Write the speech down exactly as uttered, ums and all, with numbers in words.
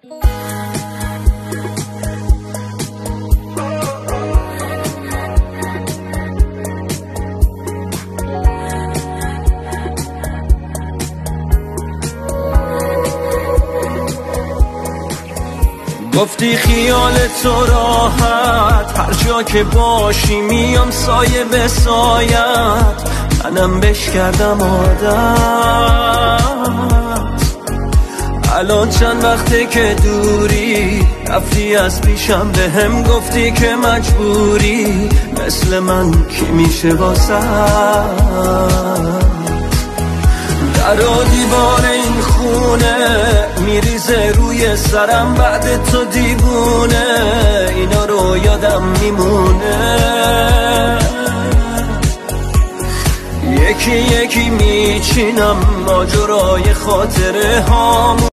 گفتی خیال تو راحت، هر جا که باشی میام سایه به سایت، منم بش کردم عادت. الان چند وقته که دوری، رفتی از پیشم به هم گفتی که مجبوری، مثل من کی میشه واسه در و دیوار این خونه میریزه روی سرم بعد تو دیوونه، اینا رو یادم میمونه. یکی یکی میچینم ماجرای خاطره هامون.